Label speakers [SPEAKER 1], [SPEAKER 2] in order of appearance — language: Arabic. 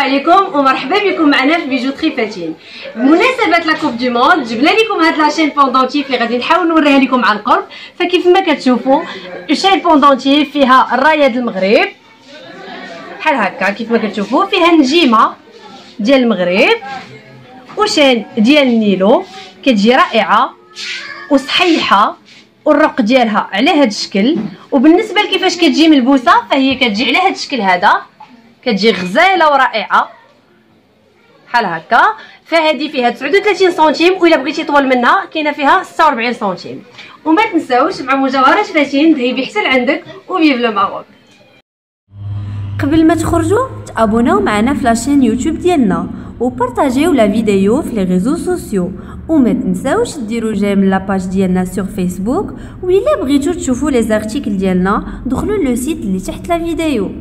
[SPEAKER 1] عليكم ومرحبا بكم معنا في بيجوتري فاتين. بمناسبه لا كوب دو موند جبنا لكم هاد لاشين بوندونتي اللي غادي نحاول نوريها لكم عن قرب. فكيف ما كتشوفوا شين بوندونتي فيها الرايه ديال المغرب بحال هكا، كيف ما كتشوفوا فيها النجيمه ديال المغرب وشين ديال النيلو كتجي رائعه وصحيحه، والرق ديالها على هذا الشكل. وبالنسبه لكيفاش كتجي ملبوسه فهي كتجي على هذا الشكل هذا، كتجي غزاله ورائعه بحال هكا. فهذه فيها 39 سنتيم، والا بغيتي طول منها كاينه فيها 46 سنتيم. وما تنساوش مع مجوهرات فاتين ذهبي حتى لعندك وفيف لو ماروك.
[SPEAKER 2] قبل ما تخرجوا تابوناو معنا في لاشين يوتيوب ديالنا وبارطاجيو لا فيديو في لي ريزو سوسيو، وما تنساوش ديروا جيم لاباج ديالنا سور فيسبوك. وإلا بغيتو تشوفوا لي زارتيكل ديالنا دخلوا لو سيت اللي تحت لا فيديو.